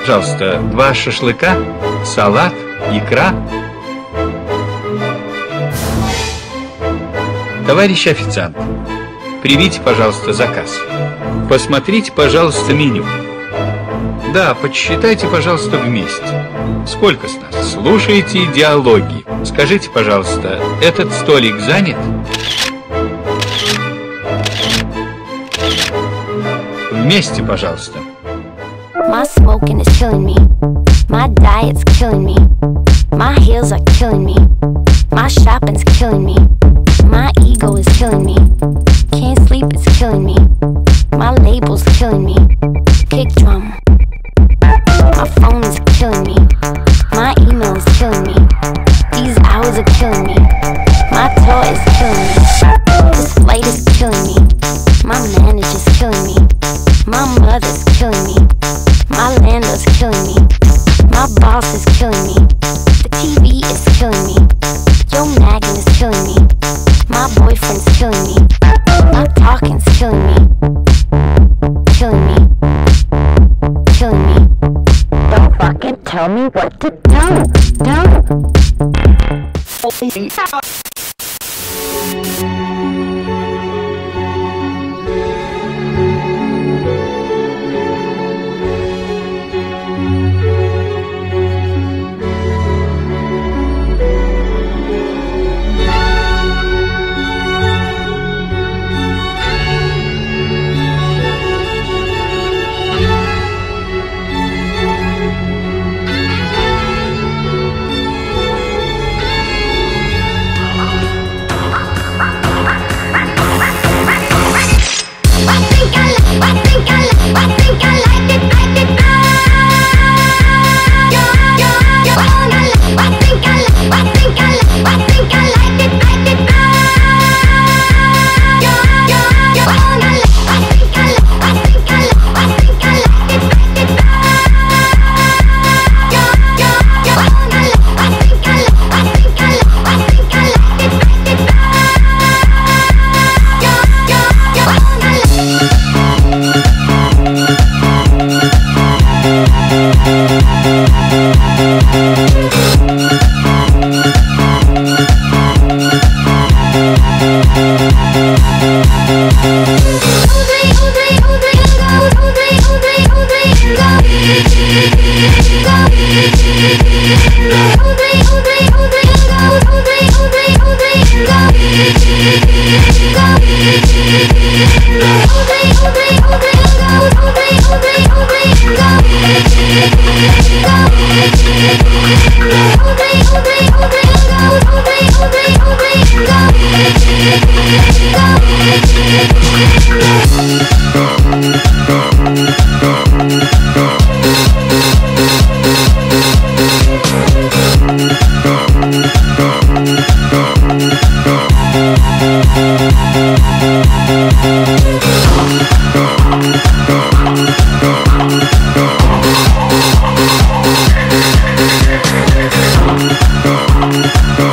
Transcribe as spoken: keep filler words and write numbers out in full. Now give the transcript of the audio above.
Пожалуйста, два шашлыка, салат, икра. Товарищ официант, приведите, пожалуйста, заказ. Посмотрите, пожалуйста, меню. Да, подсчитайте, пожалуйста, вместе. Сколько с нас? Слушайте диалоги. Скажите, пожалуйста, этот столик занят? Вместе, пожалуйста. My smoking is killing me. My diet's killing me. My heels are killing me. My shopping's killing me. My ego is killing me. Can't sleep, it's killing me. My label's killing me. Kick drum. My phone is killing me. My email is killing me. These hours are killing me. My toy is killing me. This flight is killing me. My manager's killing me. My mother's killing me. My landlord's killing me. My boss is killing me. The T V is killing me. Your nagging is killing me. My boyfriend's killing me. My talking's killing me. Killing me. Killing me. Don't fucking tell me what to do. Do. Go.